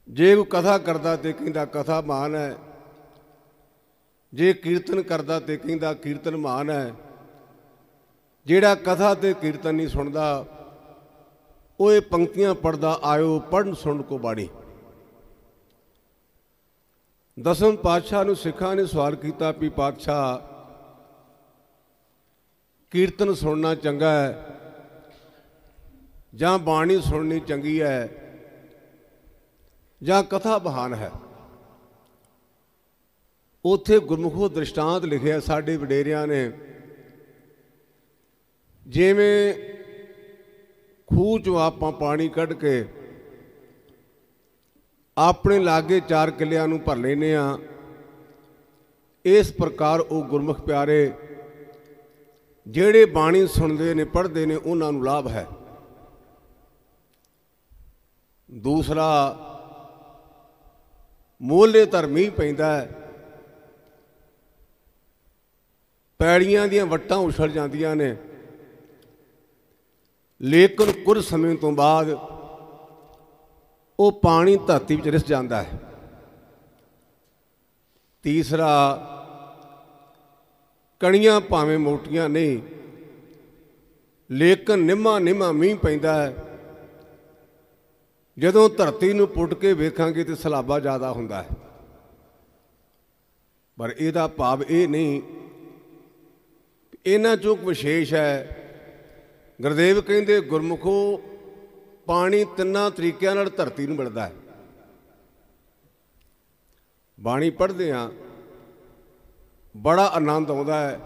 जे कोई कथा करता तो कहता कथा महान है, जे कीर्तन करता तो कहता कीर्तन महान है। जेड़ा कथा ते कीर्तन नहीं सुनता वो ये पंक्तियां पढ़ता आयो पढ़न सुन को बाणी। दसम पातशाह नूं सिखां ने सवाल किया भी पातशाह कीर्तन सुनना चंगा है जां बाणी सुननी चंगी है जां कथा बहान है। उत्थे गुरमुखो दृष्टांत लिखे साडे वडेरियां ने, जिवें खूह चों आपां पानी कढ़ के अपने लागे 4 किलियां नूं भर लैने आ, इस प्रकार वो गुरमुख प्यारे जिहड़े बाणी सुनते ने पढ़ते ने उन्हां नूं लाभ है। दूसरा मोहल्ले धर्मी पैंदा है, पैड़ियां दियां वट्टां उछल जांदियां ने, लेकिन कुछ समय तो बाद वो पानी धरती विच रिस जाता है। तीसरा कणियां भावें मोटियां नहीं लेकिन निम्मा निम्मा मींह पैंदा है, जदों धरती नूं पुट के वेखांगे तो सैलाबा ज़्यादा हुंदा है। पर इहदा भाव ये नहीं, इन्हां चों विशेष है। गुरदेव कहंदे गुरमुखो पानी 3 तरीकों नाल धरती नूं मिलदा है। बाणी पढ़दे हां बड़ा आनंद आउंदा है,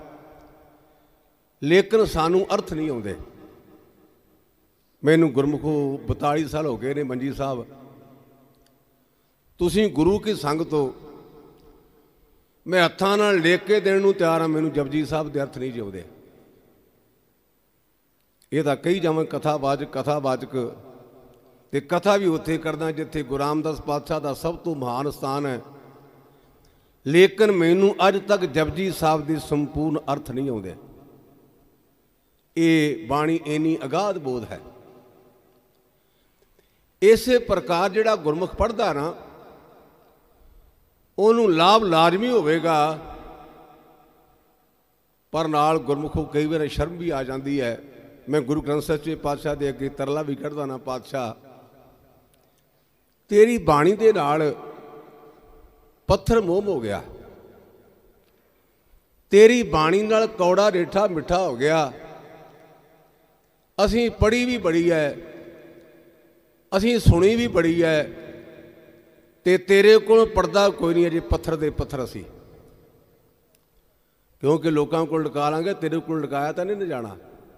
लेकिन सानूं अर्थ नहीं आउंदे। मैनू गुरमुखो 42 साल हो गए ने मंजी साहब, तुसीं गुरु की संगत हो, मैं हत्थां नाल लिख के देण नूं तैयार हां, मैनू जपजी साहब दे अर्थ नहीं जिउंदे। ये तां कही जावां कथावाचक ते कथा भी उत्थे करदा जिथे गुरु रामदास पातशाह दा सब तो महान स्थान है, लेकिन मैनू अज तक जपजी साहब के संपूर्ण अर्थ नहीं आउंदे। ये बाणी इन्नी अगाध बोध है। इस प्रकार जिहड़ा गुरमुख पढ़दा ना उहनूं लाभ लाजमी होवेगा, पर नाल गुरमुखों कई बार शर्म भी आ जाती है। मैं गुरु ग्रंथ सच्चे पातशाह दे अगे तरला भी कढ़दा ना, पातशाह तेरी बाणी दे नाल पत्थर मोम हो गया, तेरी बाणी नाल कौड़ा रेठा मिठा हो गया। असीं पढ़ी भी बड़ी है, असीं सुनी भी बड़ी है, ते तेरे कोल पढ़दा कोई नहीं, अजे पत्थर दे पत्थर असीं, क्योंकि लोकां कोल लुका लांगे, तेरे कोल लुकाया तां नहीं जाना।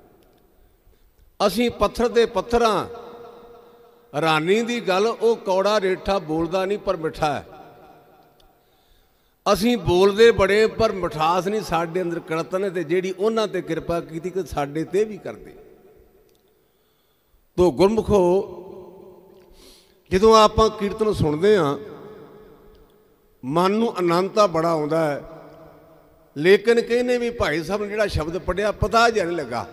असीं पत्थर दे पत्थर हां। हैरानी दी गल वो कौड़ा रेठा बोलदा नहीं पर मिठा है। असीं बोलदे बड़े पर मिठास नहीं साडे अंदर कड़तन, ते जिहड़ी उन्हां ते किरपा कीती कि साडे ते भी करदे। तो गुरमुखो जदों आपां कीर्तन सुनदे हां मन नूं आनंद तां बड़ा आउंदा है, लेकिन कहने भी भाई साहब ने जिहड़ा शब्द पढ़िया पता जिहा नहीं लगा,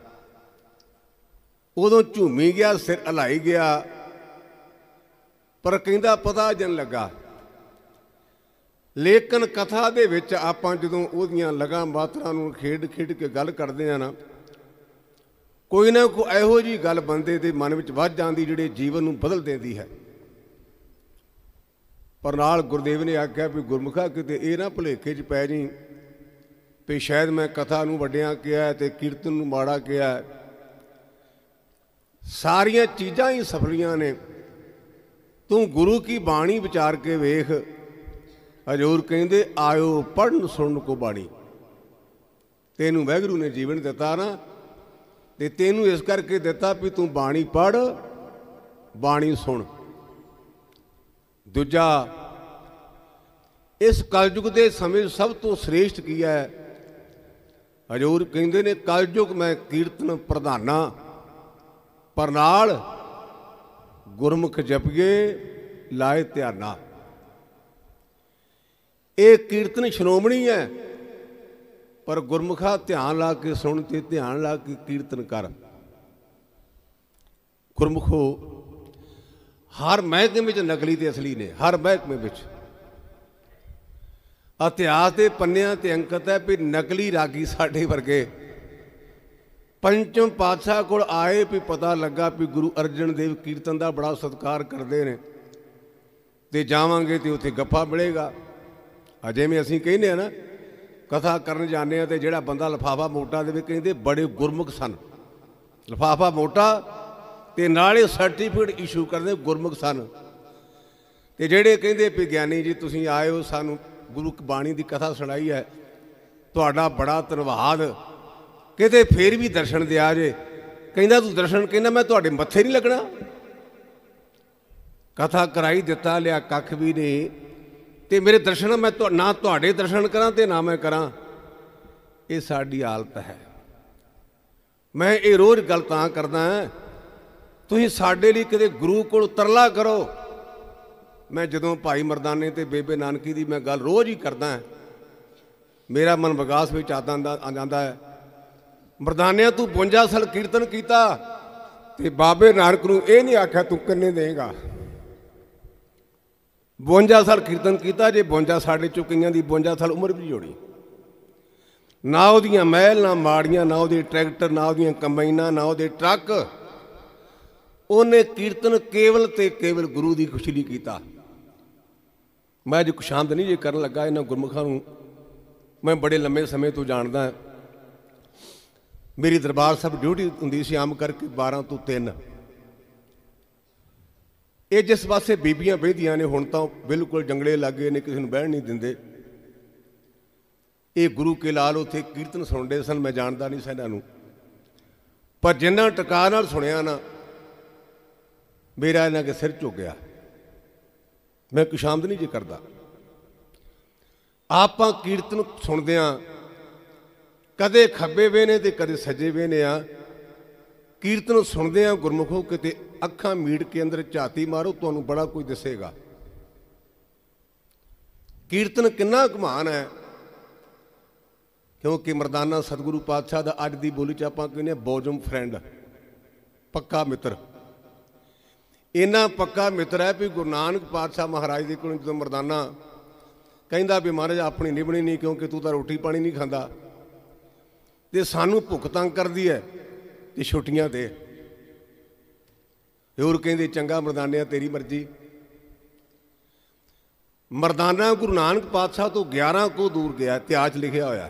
उदों झूमी गया, सिर हिलाई गया, पर कहंदा पता जिहा नहीं लगा। लेकिन कथा दे विच आपां जदों उहदियां लगा मात्रां नूं खेड खेड के गल करदे हां ना, कोई ना कोई इहो जी गल बंदे दे मन विच वध जांदी जिहड़े जीवन नूं बदल देंदी है। पर नाल गुरदेव ने आख्या भी गुरमुखा किते ये ना भुलेखे च पै जी भी शायद मैं कथा नूं वड्डियां किया ते कीर्तन नूं माड़ा किया। सारियां चीज़ां ही सफलियां ने, तू गुरु की बाणी विचार के वेख। हजूर कहंदे आयो पढ़न सुन को बाणी। तेनू वाहिगुरू ने जीवन दिता ना, ते तेनू इस करके दिता भी तू बाणी पढ़, बाणी सुन। दूजा इस कलयुग के समय सब तो श्रेष्ठ की है। हजूर कहंदे ने कलयुग मैं कीर्तन प्रधाना, पर नाल गुरमुख जपिए लाए ध्याना। ये कीर्तन श्रोमणी है, पर गुरमुखा ध्यान ला के सुन ते ध्यान ला के कीर्तन कर। गुरमुखो ਹਰ ਮਹਿਕਮੇ ਵਿੱਚ ਨਕਲੀ ਤੇ ਅਸਲੀ ਨੇ, ਹਰ ਮਹਿਕਮੇ ਵਿੱਚ। ਇਤਿਹਾਸ ਦੇ ਪੰਨਿਆਂ ਤੇ ਅੰਕਿਤ ਹੈ ਵੀ ਨਕਲੀ ਰਾਗੀ ਸਾਡੇ ਵਰਗੇ ਪੰਚਮ ਪਾਤਸ਼ਾਹ ਕੋਲ ਆਏ ਵੀ ਪਤਾ ਲੱਗਾ ਵੀ ਗੁਰੂ ਅਰਜਨ ਦੇਵ ਕੀਰਤਨ ਦਾ ਬੜਾ ਸਤਿਕਾਰ ਕਰਦੇ ਨੇ ਤੇ ਜਾਵਾਂਗੇ ਤੇ ਉੱਥੇ ਗੱਫਾ ਮਿਲੇਗਾ। ਜਿਵੇਂ ਅਸੀਂ ਕਹਿੰਦੇ ਆ ਨਾ, ਕਥਾ ਕਰਨ ਜਾਂਦੇ ਹਾਂ ਤੇ ਜਿਹੜਾ ਬੰਦਾ ਲਿਫਾਫਾ ਮੋਟਾ ਦੇਵੇ ਕਹਿੰਦੇ ਬੜੇ ਗੁਰਮੁਖ ਸਨ। ਲਿਫਾਫਾ ਮੋਟਾ ਤੇ ਨਾਲੇ ਸਰਟੀਫਿਕੇਟ ਇਸ਼ੂ ਕਰਦੇ ਗੁਰਮੁਖ ਸਨ। ਤੇ ਜਿਹੜੇ ਕਹਿੰਦੇ ਵੀ ਗਿਆਨੀ ਜੀ ਤੁਸੀਂ ਆਏ ਹੋ, ਸਾਨੂੰ ਗੁਰੂ ਬਾਣੀ ਦੀ ਕਥਾ ਸੁਣਾਈ ਹੈ, ਤੁਹਾਡਾ ਬੜਾ ਧੰਨਵਾਦ, ਕਿਤੇ ਫੇਰ ਵੀ ਦਰਸ਼ਨ ਦਿਆ ਜੇ। ਕਹਿੰਦਾ ਤੂੰ ਦਰਸ਼ਨ, ਕਹਿੰਦਾ ਮੈਂ ਤੁਹਾਡੇ ਮੱਥੇ ਨਹੀਂ ਲੱਗਣਾ। ਕਥਾ ਕਰਾਈ ਦਿੱਤਾ, ਲਿਆ ਕੱਖ ਵੀ ਨਹੀਂ ਤੇ ਮੇਰੇ ਦਰਸ਼ਨ ਮੈਂ ਨਾ ਤੁਹਾਡੇ ਦਰਸ਼ਨ ਕਰਾਂ ਤੇ ਨਾ ਮੈਂ ਕਰਾਂ। ਇਹ ਸਾਡੀ ਹਾਲਤ ਹੈ। ਮੈਂ ਇਹ ਰੋਜ਼ ਗੱਲ ਤਾਂ ਕਰਦਾ, ਤੁਸੀਂ ਸਾਡੇ ਲਈ ਕਿਤੇ ਗੁਰੂ ਕੋਲ ਤਰਲਾ ਕਰੋ। ਮੈਂ ਜਦੋਂ ਭਾਈ ਮਰਦਾਨੇ ਤੇ ਬੇਬੇ ਨਾਨਕੀ ਦੀ ਮੈਂ ਗੱਲ ਰੋਜ਼ ਹੀ ਕਰਦਾ, ਮੇਰਾ ਮਨ ਵਿਕਾਸ ਵਿੱਚ ਆ ਜਾਂਦਾ ਹੈ। ਮਰਦਾਨਿਆਂ ਤੂੰ 52 ਸਾਲ ਕੀਰਤਨ ਕੀਤਾ ਤੇ ਬਾਬੇ ਨਾਨਕ ਨੂੰ ਇਹ ਨਹੀਂ ਆਖਿਆ ਤੂੰ ਕਿੰਨੇ ਦੇਗਾ। 52 ਸਾਲ ਕੀਰਤਨ ਕੀਤਾ, ਜੇ 52 ਸਾਡੇ ਚੋਂ ਕਈਆਂ ਦੀ 52 ਸਾਲ ਉਮਰ ਵੀ ਜੋੜੀ। ਨਾ ਉਹਦੀਆਂ ਮਹਿਲ, ਨਾ ਮਾੜੀਆਂ, ਨਾ ਉਹਦੇ ਟਰੈਕਟਰ, ਨਾ ਉਹਦੀਆਂ ਕੰਬਾਈਨਾਂ, ਨਾ ਉਹਦੇ ਟਰੱਕ। ਉਹਨੇ ਕੀਰਤਨ ਕੇਵਲ ਤੇ ਕੇਵਲ ਗੁਰੂ ਦੀ ਖੁਸ਼ੀ ਲਈ ਕੀਤਾ। ਮੈਂ ਅੱਜ ਖੁਸ਼ਾਮਦ ਨਹੀਂ ਜੇ ਕਰਨ ਲੱਗਾ, ਇਹਨਾਂ ਗੁਰਮੁਖਾਂ ਨੂੰ ਮੈਂ ਬੜੇ ਲੰਮੇ ਸਮੇਂ ਤੋਂ ਜਾਣਦਾ। ਮੇਰੀ ਦਰਬਾਰ ਸਾਹਿਬ ਡਿਊਟੀ ਹੁੰਦੀ ਸੀ ਆਮ ਕਰਕੇ 12 ਤੋਂ 3। ਇਹ ਜਿਸ ਪਾਸੇ ਬੀਬੀਆਂ ਬਹਿੰਦੀਆਂ ਨੇ, ਹੁਣ ਤਾਂ ਬਿਲਕੁਲ ਜੰਗਲੇ ਲੱਗੇ ਨੇ, ਕਿਸੇ ਨੂੰ ਬਹਿਣ ਨਹੀਂ ਦਿੰਦੇ। ਇਹ ਗੁਰੂ ਕੇ ਲਾਲ ਉੱਥੇ ਕੀਰਤਨ ਸੁਣਦੇ ਸਨ, ਮੈਂ ਜਾਣਦਾ ਨਹੀਂ ਸੀ ਇਹਨਾਂ ਨੂੰ, ਪਰ ਜਿੰਨਾ ਟਕਾ ਨਾਲ ਸੁਣਿਆ ਨਾ, ਮੇਰਾ ਇਹਨਾਂ ਕੇ ਸਿਰ ਝੁਕ ਗਿਆ। ਮੈਂ ਖੁਸ਼ਾਮਦ ਨਹੀਂ ਜੇ ਕਰਦਾ। ਆਪਾਂ ਕੀਰਤਨ ਸੁਣਦੇ ਹਾਂ, ਕਦੇ ਖੱਬੇ ਵੇ ਨੇ ਤੇ ਕਦੇ ਸੱਜੇ ਵੇ ਨੇ ਆ। ਕੀਰਤਨ ਸੁਣਦੇ ਹਾਂ ਗੁਰਮੁਖੋ, ਕਿਤੇ ਅੱਖਾਂ ਮੀਟ ਕੇ ਅੰਦਰ ਝਾਤੀ ਮਾਰੋ, ਤੁਹਾਨੂੰ ਬੜਾ ਕੁਝ ਦਿਸੇਗਾ। ਕੀਰਤਨ ਕਿੰਨਾ ਕਮਾਨ ਹੈ, ਕਿਉਂਕਿ ਮਰਦਾਨਾ ਸਤਿਗੁਰੂ ਪਾਤਸ਼ਾਹ ਦਾ ਅੱਜ ਦੀ ਬੋਲੀ 'ਚ ਆਪਾਂ ਕਹਿੰਦੇ ਬੋਜਮ ਫਰੈਂਡ, ਪੱਕਾ ਮਿੱਤਰ। ਇੰਨਾ ਪੱਕਾ ਮਿੱਤਰ ਹੈ ਵੀ ਗੁਰੂ ਨਾਨਕ ਪਾਤਸ਼ਾਹ ਮਹਾਰਾਜ ਦੇ ਕੋਲ ਜਦੋਂ ਮਰਦਾਨਾ ਕਹਿੰਦਾ ਵੀ ਮਹਾਰਾਜ ਆਪਣੀ ਨਿਭਣੀ ਨਹੀਂ, ਕਿਉਂਕਿ ਤੂੰ ਤਾਂ ਰੋਟੀ ਪਾਣੀ ਨਹੀਂ ਖਾਂਦਾ ਤੇ ਸਾਨੂੰ ਭੁੱਖ ਤੰਗ ਕਰਦੀ ਹੈ ਤੇ ਛੁੱਟੀਆਂ ਦੇ। ਹੋਰ ਕਹਿੰਦੇ ਚੰਗਾ ਮਰਦਾਨਿਆ ਤੇਰੀ ਮਰਜ਼ੀ। ਮਰਦਾਨਾ ਗੁਰੂ ਨਾਨਕ ਪਾਤਸ਼ਾਹ ਤੋਂ 11 ਕੋ ਦੂਰ ਗਿਆ, ਇਤਿਹਾਸ 'ਚ ਲਿਖਿਆ ਹੋਇਆ।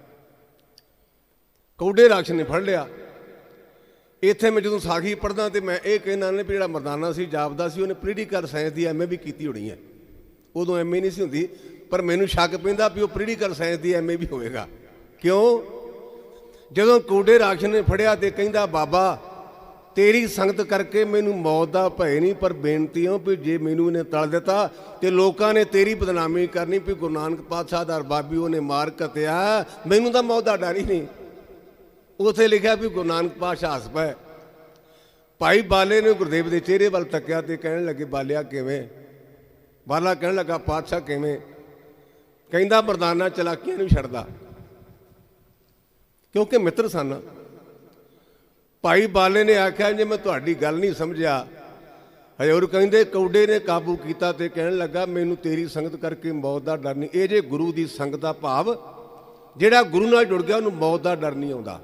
ਕੌਡੇ ਰਾਖਸ਼ ਨੇ ਫੜ ਲਿਆ। ਇੱਥੇ ਮੈਂ ਜਦੋਂ ਸਾਖੀ ਪੜ੍ਹਦਾ ਤੇ ਮੈਂ ਇਹ ਕਹਿੰਦਾ ਨੇ ਵੀ ਜਿਹੜਾ ਮਰਦਾਨਾ ਸੀ ਜਾਪਦਾ ਸੀ ਉਹਨੇ ਪੋਲੀਟੀਕਲ ਸਾਇੰਸ ਦੀ MA ਵੀ ਕੀਤੀ ਹੋਣੀ ਹੈ। ਉਦੋਂ MA ਨਹੀਂ ਸੀ ਹੁੰਦੀ, ਪਰ ਮੈਨੂੰ ਸ਼ੱਕ ਪੈਂਦਾ ਵੀ ਉਹ ਪੋਲੀਟੀਕਲ ਸਾਇੰਸ ਦੀ MA ਵੀ ਹੋਵੇਗਾ। ਕਿਉਂ? ਜਦੋਂ ਕੌਡੇ ਰਾਖਸ਼ ਨੇ ਫੜਿਆ ਤੇ ਕਹਿੰਦਾ ਬਾਬਾ ਤੇਰੀ ਸੰਗਤ ਕਰਕੇ ਮੈਨੂੰ ਮੌਤ ਦਾ ਭੈ ਨਹੀਂ, ਪਰ ਬੇਨਤੀ ਹੋ ਵੀ ਜੇ ਮੈਨੂੰ ਇਹਨੇ ਤਲ ਦਿੱਤਾ ਤੇ ਲੋਕਾਂ ਨੇ ਤੇਰੀ ਬਦਨਾਮੀ ਕਰਨੀ ਵੀ ਗੁਰੂ ਨਾਨਕ ਪਾਤਸ਼ਾਹ ਦਾ ਬਾਬੀ ਉਹਨੇ ਮਾਰ ਘੱਤਿਆ, ਮੈਨੂੰ ਤਾਂ ਮੌਤ ਦਾ ਡਰ ਹੀ ਨਹੀਂ। ਉੱਥੇ ਲਿਖਿਆ ਵੀ ਗੁਰੂ ਨਾਨਕ ਪਾਤਸ਼ਾਹ ਹੱਸ ਪਏ। ਭਾਈ ਬਾਲੇ ਨੇ ਗੁਰਦੇਵ ਦੇ ਚਿਹਰੇ ਵੱਲ ਤੱਕਿਆ ਤੇ ਕਹਿਣ ਲੱਗੇ ਬਾਲਿਆ ਕਿਵੇਂ? ਬਾਲਾ ਕਹਿਣ ਲੱਗਾ ਪਾਤਸ਼ਾਹ ਕਿਵੇਂ? ਕਹਿੰਦਾ ਮਰਦਾਨਾ ਚਲਾਕੀਆਂ ਨੂੰ ਛੱਡਦਾ, ਕਿਉਂਕਿ ਮਿੱਤਰ ਸਨ। ਭਾਈ ਬਾਲੇ ਨੇ ਆਖਿਆ ਜੇ ਮੈਂ ਤੁਹਾਡੀ ਗੱਲ ਨਹੀਂ ਸਮਝਿਆ। ਹਜ਼ੂਰ ਕਹਿੰਦੇ ਕੌਡੇ ਨੇ ਕਾਬੂ ਕੀਤਾ ਤੇ ਕਹਿਣ ਲੱਗਾ ਮੈਨੂੰ ਤੇਰੀ ਸੰਗਤ ਕਰਕੇ ਮੌਤ ਦਾ ਡਰ ਨਹੀਂ। ਇਹ ਜੇ ਗੁਰੂ ਦੀ ਸੰਗਤ ਦਾ ਭਾਵ, ਜਿਹੜਾ ਗੁਰੂ ਨਾਲ ਜੁੜ ਗਿਆ ਉਹਨੂੰ ਮੌਤ ਦਾ ਡਰ ਨਹੀਂ ਆਉਂਦਾ।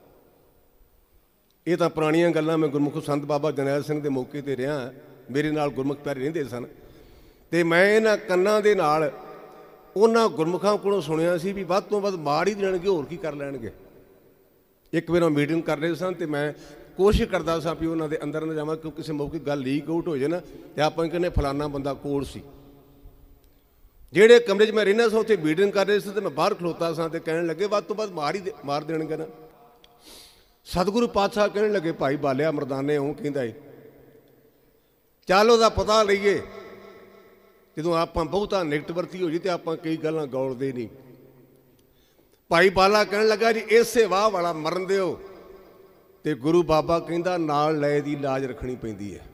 ਇਹ ਤਾਂ ਪੁਰਾਣੀਆਂ ਗੱਲਾਂ ਮੈਂ ਗੁਰਮੁਖ ਸੰਤ ਬਾਬਾ ਜਰਨੈਲ ਸਿੰਘ ਦੇ ਮੌਕੇ 'ਤੇ ਰਿਹਾ। ਮੇਰੇ ਨਾਲ ਗੁਰਮੁਖ ਪਿਆਰੇ ਰਹਿੰਦੇ ਸਨ ਤੇ ਮੈਂ ਇਹਨਾਂ ਕੰਨਾਂ ਦੇ ਨਾਲ ਉਹਨਾਂ ਗੁਰਮੁਖਾਂ ਕੋਲੋਂ ਸੁਣਿਆ ਸੀ ਵੀ ਵੱਧ ਤੋਂ ਵੱਧ ਮਾਰ ਹੀ ਦੇਣਗੇ, ਹੋਰ ਕੀ ਕਰ ਲੈਣਗੇ। ਇੱਕ ਵਾਰ ਮੀਟਿੰਗ ਕਰ ਰਹੇ ਸਨ ਤੇ ਮੈਂ ਕੋਸ਼ਿਸ਼ ਕਰਦਾ ਸਾਂ ਵੀ ਉਹਨਾਂ ਦੇ ਅੰਦਰ ਨਾ ਜਾਵਾਂ, ਕਿਉਂਕਿ ਕਿਸੇ ਮੌਕੇ ਗੱਲ ਲੀਕ ਆਊਟ ਹੋ ਜਾਏ ਨਾ ਤੇ ਆਪਾਂ ਕਹਿੰਦੇ ਫਲਾਨਾ ਬੰਦਾ ਕੋਲ ਸੀ। ਜਿਹੜੇ ਕਮਰੇ 'ਚ ਮੈਂ ਰਹਿੰਦਾ ਸਾਂ ਉੱਥੇ ਮੀਟਿੰਗ ਕਰ ਰਹੇ ਸੀ ਤੇ ਮੈਂ ਬਾਹਰ ਖਲੋਤਾ ਸਾਂ ਤੇ ਕਹਿਣ ਲੱਗੇ ਵੱਧ ਤੋਂ ਵੱਧ ਮਾਰ ਦੇਣਗੇ ਨਾ। ਸਤਿਗੁਰੂ ਪਾਤਸ਼ਾਹ ਕਹਿਣ ਲੱਗੇ ਭਾਈ ਬਾਲਿਆ ਮਰਦਾਨੇ ਉਹ ਕਹਿੰਦਾ ਏ ਚੱਲ ਉਹਦਾ ਪਤਾ ਲਈਏ। ਜਦੋਂ ਆਪਾਂ ਬਹੁਤਾ ਨੈਗੇਟਿਵਿਟੀ ਹੋ ਜੀ ਤੇ ਆਪਾਂ ਕਈ ਗੱਲਾਂ ਗੌਲਦੇ ਨਹੀਂ। ਭਾਈ ਬਾਲਾ ਕਹਿਣ ਲੱਗਾ ਜੀ ਇਸੇ ਵਾਹ ਵਾਲਾ ਮਰਨ ਦਿਓ ਤੇ ਗੁਰੂ ਬਾਬਾ ਕਹਿੰਦਾ ਨਾਲ ਲੈ ਦੀ ਲਾਜ ਰੱਖਣੀ ਪੈਂਦੀ ਹੈ।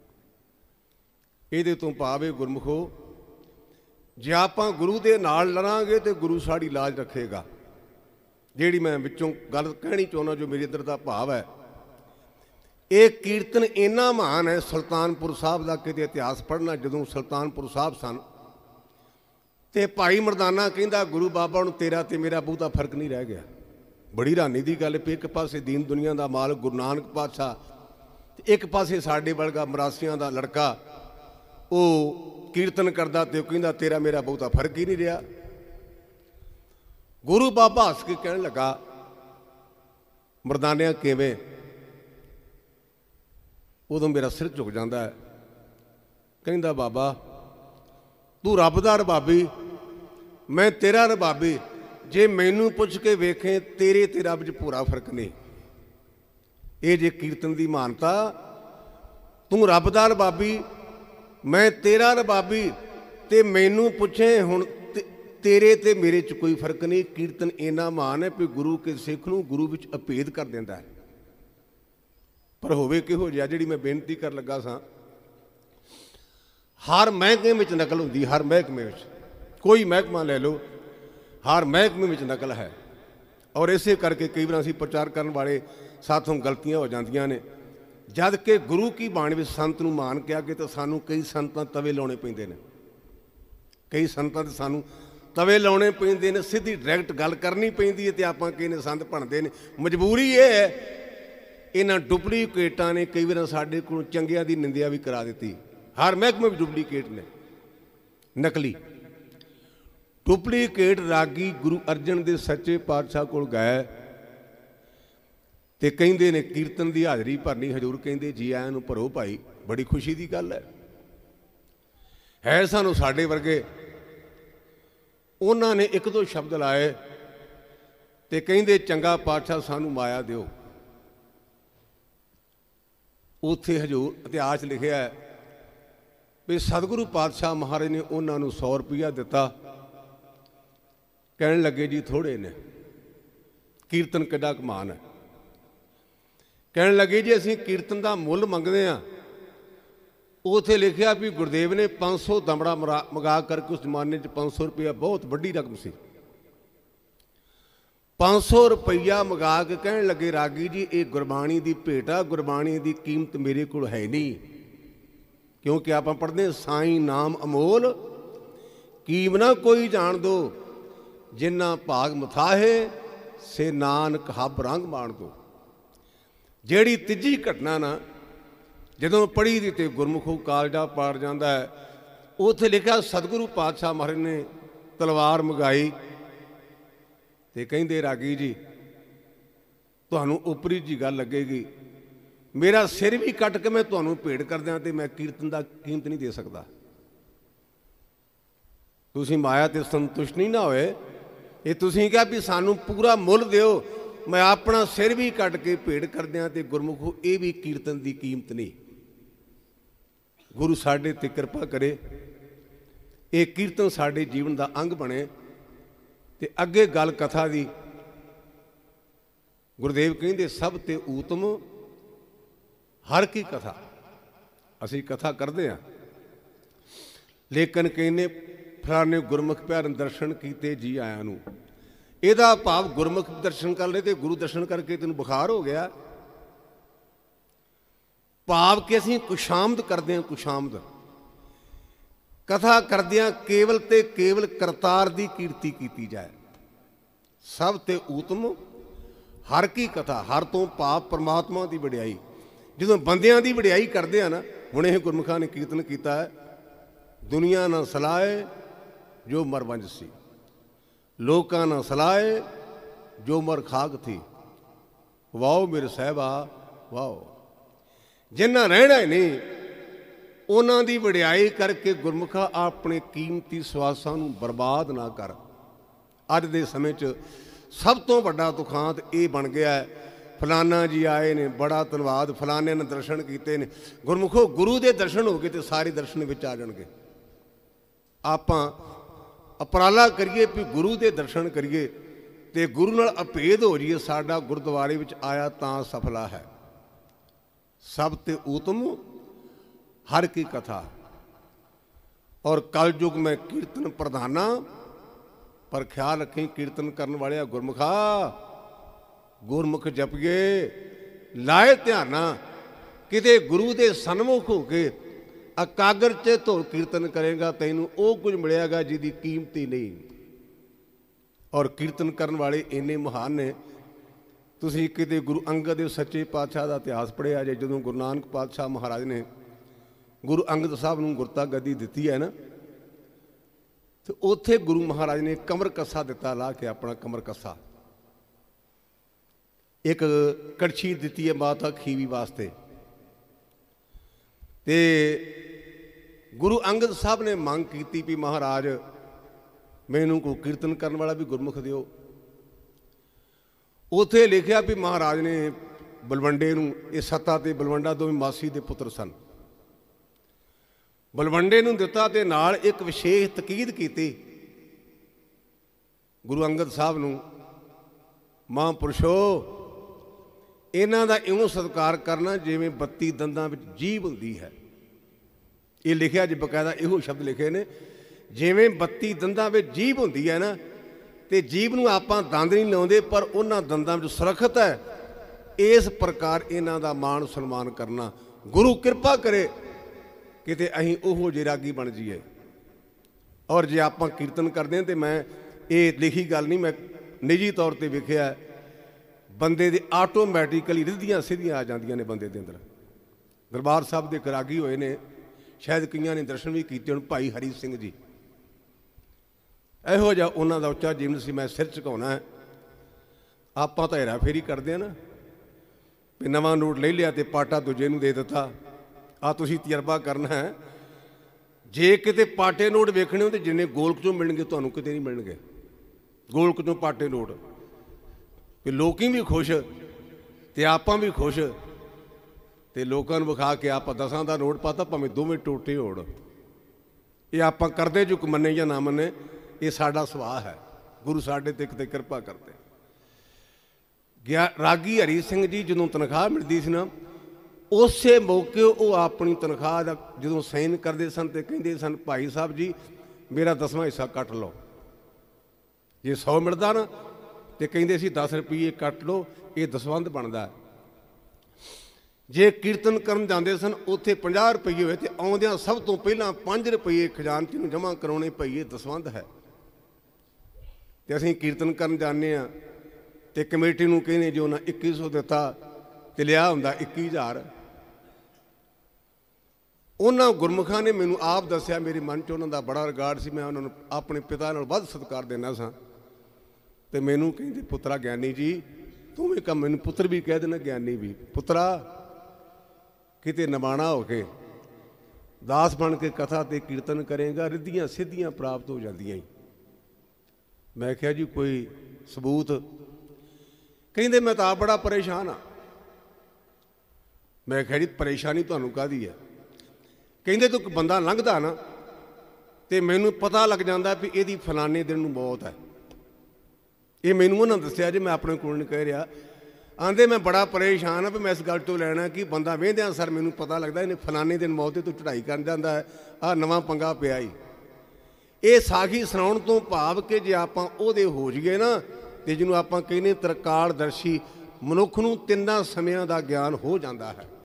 ਇਹਦੇ ਤੋਂ ਭਾਵੇਂ ਗੁਰਮੁਖੋ ਜੇ ਆਪਾਂ ਗੁਰੂ ਦੇ ਨਾਲ ਲੜਾਂਗੇ ਤੇ ਗੁਰੂ ਸਾਡੀ ਲਾਜ ਰੱਖੇਗਾ। ਜਿਹੜੀ ਮੈਂ ਵਿੱਚੋਂ ਗੱਲ ਕਹਿਣੀ ਚਾਹੁੰਦਾ ਜੋ ਮੇਰੇ ਅੰਦਰ ਦਾ ਭਾਵ ਹੈ, ਇਹ ਕੀਰਤਨ ਇੰਨਾ ਮਹਾਨ ਹੈ। ਸੁਲਤਾਨਪੁਰ ਸਾਹਿਬ ਦਾ ਕਿਤੇ ਇਤਿਹਾਸ ਪੜ੍ਹਨਾ, ਜਦੋਂ ਸੁਲਤਾਨਪੁਰ ਸਾਹਿਬ ਸਨ ਤੇ ਭਾਈ ਮਰਦਾਨਾ ਕਹਿੰਦਾ ਗੁਰੂ ਬਾਬਾ ਹੁਣ ਤੇਰਾ ਤੇ ਮੇਰਾ ਬਹੁਤਾ ਫਰਕ ਨਹੀਂ ਰਹਿ ਗਿਆ। ਬੜੀ ਹੈਰਾਨੀ ਦੀ ਗੱਲ ਵੀ ਇੱਕ ਪਾਸੇ ਦੀਨ ਦੁਨੀਆ ਦਾ ਮਾਲਕ ਗੁਰੂ ਨਾਨਕ ਪਾਤਸ਼ਾਹ ਤੇ ਇੱਕ ਪਾਸੇ ਸਾਡੇ ਵਰਗਾ ਮਰਾਸੀਆਂ ਦਾ ਲੜਕਾ ਉਹ ਕੀਰਤਨ ਕਰਦਾ ਤੇ ਉਹ ਕਹਿੰਦਾ ਤੇਰਾ ਮੇਰਾ ਬਹੁਤਾ ਫਰਕ ਹੀ ਨਹੀਂ ਰਿਹਾ। ਗੁਰੂ ਬਾਬਾ ਹੱਸ ਕੇ ਕਹਿਣ ਲੱਗਾ ਮਰਦਾਨਿਆਂ ਕਿਵੇਂ? ਉਦੋਂ ਮੇਰਾ ਸਿਰ ਝੁਕ ਜਾਂਦਾ ਹੈ। ਕਹਿੰਦਾ ਬਾਬਾ ਤੂੰ ਰੱਬ ਦਾ ਰਬਾਬੀ, ਮੈਂ ਤੇਰਾ ਰਬਾਬੀ, ਜੇ ਮੈਨੂੰ ਪੁੱਛ ਕੇ ਵੇਖੇ ਤੇਰੇ ਤੇ ਰੱਬ 'ਚ ਪੂਰਾ ਫਰਕ ਨਹੀਂ। ਇਹ ਜੇ ਕੀਰਤਨ ਦੀ ਮਾਨਤਾ, ਤੂੰ ਰੱਬ ਦਾ ਰਬਾਬੀ ਮੈਂ ਤੇਰਾ ਰਬਾਬੀ ਤੇ ਮੈਨੂੰ ਪੁੱਛੇ ਹੁਣ ਤੇਰੇ ਤੇ ਮੇਰੇ 'ਚ ਕੋਈ ਫਰਕ ਨਹੀਂ। ਕੀਰਤਨ ਇੰਨਾ ਮਾਨ ਹੈ ਵੀ ਗੁਰੂ ਕੇ ਸਿੱਖ ਨੂੰ ਗੁਰੂ ਵਿੱਚ ਅਭੇਦ ਕਰ ਦਿੰਦਾ ਹੈ। ਪਰ ਹੋਵੇ ਕਿਹੋ ਜਿਹਾ, ਜਿਹੜੀ ਮੈਂ ਬੇਨਤੀ ਕਰਨ ਲੱਗਾ ਸਾਂ, ਹਰ ਮਹਿਕਮੇ ਵਿੱਚ ਨਕਲ ਹੁੰਦੀ, ਹਰ ਮਹਿਕਮੇ ਵਿੱਚ, ਕੋਈ ਮਹਿਕਮਾ ਲੈ ਲਓ, ਹਰ ਮਹਿਕਮੇ ਵਿੱਚ ਨਕਲ ਹੈ। ਔਰ ਇਸੇ ਕਰਕੇ ਕਈ ਵਾਰ ਅਸੀਂ ਪ੍ਰਚਾਰ ਕਰਨ ਵਾਲੇ ਸਾਥੋਂ ਗਲਤੀਆਂ ਹੋ ਜਾਂਦੀਆਂ ਨੇ। ਜਦ ਕਿ ਗੁਰੂ ਕੀ ਬਾਣੀ ਵਿੱਚ ਸੰਤ ਨੂੰ ਮਾਨ ਕੇ ਅੱਗੇ ਤਾਂ ਸਾਨੂੰ ਕਈ ਸੰਤਾਂ ਤਵੇ ਲਾਉਣੇ ਪੈਂਦੇ ਨੇ, ਕਈ ਸੰਤਾਂ ਤੇ ਸਾਨੂੰ ਤਵੇ ਲਾਉਣੇ ਪੈਂਦੇ ਨੇ, ਸਿੱਧੀ ਡਾਇਰੈਕਟ ਗੱਲ ਕਰਨੀ ਪੈਂਦੀ ਹੈ ਤੇ ਆਪਾਂ ਕਹਿੰਦੇ ਸੰਤ ਬਣਦੇ ਨੇ। ਮਜਬੂਰੀ ਇਹ ਹੈ, ਇਹਨਾਂ ਡੁਪਲੀਕੇਟਾਂ ਨੇ ਕਈ ਵਾਰ ਸਾਡੇ ਕੋਲ ਚੰਗਿਆਂ ਦੀ ਨਿੰਦਿਆ ਵੀ ਕਰਾ ਦਿੱਤੀ। ਹਰ ਮਹਿਕਮੇ ਵਿੱਚ ਡੁਪਲੀਕੇਟ ਨੇ, ਨਕਲੀ ਡੁਪਲੀਕੇਟ। ਰਾਗੀ ਗੁਰੂ ਅਰਜਨ ਦੇ ਸੱਚੇ ਪਾਤਸ਼ਾਹ ਕੋਲ ਗਏ ਤੇ ਕਹਿੰਦੇ ਨੇ ਕੀਰਤਨ ਦੀ ਹਾਜ਼ਰੀ ਭਰਨੀ। ਹਜ਼ੂਰ ਕਹਿੰਦੇ ਜੀ ਆਇਆਂ ਨੂੰ ਭਰੋ ਭਾਈ, ਬੜੀ ਖੁਸ਼ੀ ਦੀ ਗੱਲ ਹੈ। ਸਾਨੂੰ ਸਾਡੇ ਵਰਗੇ ਉਹਨਾਂ ਨੇ ਇੱਕ ਦੋ ਸ਼ਬਦ ਲਾਏ ਤੇ ਕਹਿੰਦੇ ਚੰਗਾ ਪਾਤਸ਼ਾਹ ਸਾਨੂੰ ਮਾਇਆ ਦਿਓ। ਉੱਥੇ ਹਜ਼ੂਰ ਇਤਿਹਾਸ ਲਿਖਿਆ ਹੈ ਵੀ ਸਤਿਗੁਰੂ ਪਾਤਸ਼ਾਹ ਮਹਾਰਾਜ ਨੇ ਉਹਨਾਂ ਨੂੰ 100 ਰੁਪਈਆ ਦਿੱਤਾ। ਕਹਿਣ ਲੱਗੇ ਜੀ ਥੋੜ੍ਹੇ ਨੇ, ਕੀਰਤਨ ਕਿੱਡਾ ਕਮਾਨ ਹੈ। ਕਹਿਣ ਲੱਗੇ ਜੀ ਅਸੀਂ ਕੀਰਤਨ ਦਾ ਮੁੱਲ ਮੰਗਦੇ ਹਾਂ। ਉੱਥੇ ਲਿਖਿਆ ਵੀ ਗੁਰਦੇਵ ਨੇ 500 ਦਮੜਾ ਮੰਗਾ ਕਰਕੇ, ਉਸ ਜ਼ਮਾਨੇ 'ਚ 500 ਰੁਪਈਆ ਬਹੁਤ ਵੱਡੀ ਰਕਮ ਸੀ। 500 ਰੁਪਈਆ ਮੰਗਾ ਕੇ ਕਹਿਣ ਲੱਗੇ ਰਾਗੀ ਜੀ ਇਹ ਗੁਰਬਾਣੀ ਦੀ ਭੇਟ ਆ, ਗੁਰਬਾਣੀ ਦੀ ਕੀਮਤ ਮੇਰੇ ਕੋਲ ਹੈ ਨਹੀਂ। ਕਿਉਂਕਿ ਆਪਾਂ ਪੜ੍ਹਦੇ ਸਾਈਂ ਨਾਮ ਅਮੋਲ ਕੀਮ ਨਾ ਕੋਈ ਜਾਣ ਦੋ, ਜਿੰਨਾ ਭਾਗ ਮਥਾਹੇ ਸੇ ਨਾਨਕ ਹੱਬ ਰੰਗ ਮਾਣ ਦੋ। ਜਿਹੜੀ ਤੀਜੀ ਘਟਨਾ ਨਾ ਜਦੋਂ ਪੜ੍ਹੀ ਦੀ ਤੇ ਗੁਰਮੁਖੋਂ ਕਾਲਜਾ ਪਾੜ ਜਾਂਦਾ ਹੈ। ਉੱਥੇ ਲਿਖਿਆ ਸਤਿਗੁਰੂ ਪਾਤਸ਼ਾਹ ਮਹਾਰਾਜ ਨੇ ਤਲਵਾਰ ਮੰਗਾਈ ਤੇ ਕਹਿੰਦੇ ਰਾਗੀ ਜੀ ਤੁਹਾਨੂੰ ਉਪਰੀ ਜੀ ਗੱਲ ਲੱਗੇਗੀ, ਮੇਰਾ ਸਿਰ ਵੀ ਕੱਟ ਕੇ ਮੈਂ ਤੁਹਾਨੂੰ ਭੇਟ ਕਰ ਦਿਆਂ ਤੇ ਮੈਂ ਕੀਰਤਨ ਦਾ ਕੀਮਤ ਨਹੀਂ ਦੇ ਸਕਦਾ। ਤੁਸੀਂ ਮਾਇਆ ਤੇ ਸੰਤੁਸ਼ਟ ਨਹੀਂ ਨਾ ਹੋਏ, ਇਹ ਤੁਸੀਂ ਕਿਹਾ ਵੀ ਸਾਨੂੰ ਪੂਰਾ ਮੁੱਲ ਦਿਓ, ਮੈਂ ਆਪਣਾ ਸਿਰ ਵੀ ਕੱਟ ਕੇ ਭੇਟ ਕਰ ਦਿਆਂ ਤੇ ਗੁਰਮੁਖੋ ਇਹ ਵੀ ਕੀਰਤਨ ਦੀ ਕੀਮਤ ਨਹੀਂ। ਗੁਰੂ ਸਾਡੇ ਤੇ ਕਿਰਪਾ ਕਰੇ, ਇਹ ਕੀਰਤਨ ਸਾਡੇ ਜੀਵਨ ਦਾ ਅੰਗ ਬਣੇ। ਤੇ ਅੱਗੇ ਗੱਲ ਕਥਾ ਦੀ, ਗੁਰਦੇਵ ਕਹਿੰਦੇ ਸਭ ਤੇ ਊਤਮ ਹਰ ਕੀ ਕਥਾ। ਅਸੀਂ ਕਥਾ ਕਰਦੇ ਹਾਂ, ਲੇਕਿਨ ਕਹਿੰਦੇ ਫਲਾਣੇ ਗੁਰਮੁਖ ਪਿਆਰਨ ਦਰਸ਼ਨ ਕੀਤੇ ਜੀ ਆਇਆਂ ਨੂੰ। ਇਹਦਾ ਭਾਵ ਗੁਰਮੁਖ ਦਰਸ਼ਨ ਕਰ ਲਏ ਤੇ ਗੁਰੂ ਦਰਸ਼ਨ ਕਰਕੇ ਤੈਨੂੰ ਬੁਖਾਰ ਹੋ ਗਿਆ। ਭਾਵ ਕਿ ਅਸੀਂ ਕੁਸ਼ਾਮਦ ਕਰਦੇ ਹਾਂ, ਕੁਸ਼ਾਮਦ ਕਥਾ ਕਰਦਿਆਂ ਕੇਵਲ ਤੇ ਕੇਵਲ ਕਰਤਾਰ ਦੀ ਕੀਰਤੀ ਕੀਤੀ ਜਾਏ। ਸਭ ਤੇ ਊਤਮ ਹਰ ਕੀ ਕਥਾ, ਹਰ ਤੋਂ ਭਾਵ ਪਰਮਾਤਮਾ ਦੀ ਵਡਿਆਈ। ਜਦੋਂ ਬੰਦਿਆਂ ਦੀ ਵਡਿਆਈ ਕਰਦੇ ਆ ਨਾ, ਹੁਣ ਇਹ ਗੁਰਮੁਖਾਂ ਨੇ ਕੀਰਤਨ ਕੀਤਾ ਹੈ, ਦੁਨੀਆ ਨਾ ਸਲਾਏ ਜੋ ਮਰਵੰਜ ਸੀ, ਲੋਕਾਂ ਨਾ ਸਲਾਏ ਜੋ ਮਰ ਖਾਕ ਥੀ, ਵਾਓ ਮੇਰੇ ਸਾਹਿਬਾ ਵਾਓ। ਜਿਨ੍ਹਾਂ ਰਹਿਣਾ ਹੀ ਨਹੀਂ ਉਹਨਾਂ ਦੀ ਵਡਿਆਈ ਕਰਕੇ ਗੁਰਮੁਖਾ ਆਪਣੇ ਕੀਮਤੀ ਸਵਾਸਾਂ ਨੂੰ ਬਰਬਾਦ ਨਾ ਕਰ। ਅੱਜ ਦੇ ਸਮੇਂ 'ਚ ਸਭ ਤੋਂ ਵੱਡਾ ਦੁਖਾਂਤ ਇਹ ਬਣ ਗਿਆ, ਫਲਾਨਾ ਜੀ ਆਏ ਨੇ ਬੜਾ ਧੰਨਵਾਦ, ਫਲਾਣੇ ਨੇ ਦਰਸ਼ਨ ਕੀਤੇ ਨੇ। ਗੁਰਮੁਖੋ ਗੁਰੂ ਦੇ ਦਰਸ਼ਨ ਹੋ ਗਏ ਤੇ ਸਾਰੇ ਦਰਸ਼ਨ ਵਿੱਚ ਆ ਜਾਣਗੇ। ਆਪਾਂ ਉਪਰਾਲਾ ਕਰੀਏ ਵੀ ਗੁਰੂ ਦੇ ਦਰਸ਼ਨ ਕਰੀਏ ਤੇ ਗੁਰੂ ਨਾਲ ਅਭੇਦ ਹੋ ਜਾਈਏ। ਸਾਡਾ ਗੁਰਦੁਆਰੇ ਵਿੱਚ ਆਇਆ ਤਾਂ ਸਫਲਾ ਹੈ। ਸਭ ਤੇ ਊਤਮ ਹਰ ਕੀ ਕਥਾ। ਔਰ ਕਲਯੁਗ ਮੈਂ ਕੀਰਤਨ ਪ੍ਰਧਾਨਾ, ਪਰ ਖਿਆਲ ਰੱਖੀ ਕੀਰਤਨ ਕਰਨ ਵਾਲਿਆ ਗੁਰਮੁਖਾ, ਗੁਰਮੁਖ ਜਪੀਏ ਲਾਏ ਧਿਆਨਾ, किते गुरु के सन्मुख होके एकाग्र चित हो कीर्तन करेगा तैनूं वो कुछ मिलेगा जिहदी कीमत ही नहीं। और कीर्तन करने वाले इन्ने महान ने। तुसीं किते गुरु अंगद देव सच्चे पातशाह का इतिहास पढ़िया जे, जदों गुरु नानक पातशाह महाराज ने गुरु अंगद साहब नूं गुरता गद्दी दित्ती है ना, तो उत्थे गुरु महाराज ने कमर कस्सा दिता ला के, अपना कमर कस्सा एक कड़छी दिती है माता खीवी वास्ते। ते गुरु अंगद साहब ने मांग की भी महाराज मैनू को कीर्तन करने वाला भी गुरमुख दिओ। उत्थे लिखिया भी महाराज ने बलवंडे नूं, ये सत्ता ते बलवंडा दोवें मासी दे पुत्र सन, बलवंडे नूं दिता ते नाल एक विशेष तकीद की गुरु अंगद साहब नूं, महापुरुषो इन्हां दा इउं सत्कार करना जिवें 32 दंदां विच जीभ हुंदी है। ये लिखिया जी बकायदा इहो शब्द लिखे ने, जिवें 32 दंदां विच जीभ हुंदी है ना, ते जीभ नूं आपां दंद नहीं लाउंदे पर उन्हां दंदां विच सुरखत है। इस प्रकार इन्हां दा मान सन्मान करना। गुरु किरपा करे किते अहीं ओहो जे रागी बन जाइए। और जे आपां कीर्तन करदे ते मैं ये लिखी गल नहीं, मैं निजी तौर पर वेखिया बंदे दे आटोमैटिकली रिद्धियां सिद्धियां आ जांदियां ने बंदे दे अंदर। दरबार साहब दे रागी होए ने, शायद कईयां ने दर्शन भी कीते होण, भाई हरी सिंह जी, इहो जिहा उन्हां दा उच्चा जीवन सी। मैं सिर झुकाउणा है, आपां तां हेरा फेरी करदे आ ना, भी नवां नोट ले लिया ते पाटा दूजे नूं दे दित्ता। आ तुसीं तजर्बा करना है, जे किते पाटे नोट वेखणे हो तो जिन्ने गोलक चों मिलणगे तुहानूं किते नहीं मिलणगे। गोलक चों पाटे नोट भी लोकी भी खुश ते आपां भी खुश, ते लोकां नूं विखा के आपां 10 दा नोट पाता भावें दोवें टोटे होण। ये आपां करदे जो मन्ने या ना मन्ने, ये साडा सुभाਅ है। गुरु साडे ते किते किरपा करदे। रागी हरी सिंह जी जदों तनख्वाह मिलदी सी ना, उसे मौके वो अपनी तनख्वाह का जो साइन करते सन तो कहते सन, भाई साहब जी मेरा 10वां हिस्सा कट लो। जे 100 मिलता ना तो कहते सी 10 रुपये कट लो, ये दसवंध बनता है। जे कीर्तन करन जाते सन उत्थे 50 रुपये होए तो आउंदियां सब तो पहला 5 रुपये खजानची नूं जमा कराने, भाई ये दसवंध है। तो असीं कीर्तन करन जाने आ ते कमेटी नूं कहने जो ना 2100 दिता ते लिया हुंदा 21,000। उन्हां गुरमुखां ने मैनूं आप दस्सिया, मेरे मन च उन्हां दा बड़ा रिगार्ड सी, मैं उन्हां नूं अपने पिता नाल वध सत्कार देना सा। ते मैनूं कहंदे पुत्रा ज्ञानी जी तूं भी कम, मैनूं पुत्र भी कह देना ज्ञानी भी, पुत्रा किते नवाणा हो के दास बन के कथा ते कीर्तन करेगा रिद्धियां सिद्धियां प्राप्त हो जांदियां। मैं कहा जी कोई सबूत? कहंदे मैं तो आप बड़ा परेशान हाँ। मैं कहा जी परेशानी तुहानूं काहदी है? कहंदे तो बंदा लंघदा ना तो मैनूं पता लग जाता भी इहदी फलाने दिन नूं मौत है। ये मैनूं उन्हां दस्सिया जी, मैं अपने कोल नहीं कह रहा। आंदे मैं बड़ा परेशान हाँ भी मैं इस गल तो लैना कि बंदा वेंदियां सर मैनूं पता लगता इन्हें फलाने दिन मौत तो चढ़ाई कर जाता है, आ नवां पंगा पिया ही। ये साखी सुनाउण तो भाव कि जे आपां ओहदे हो जाइए ना ते जिन्हों आपां कहने तरकालदर्शी मनुख नूं 3 समियां दा ज्ञान हो जाता है।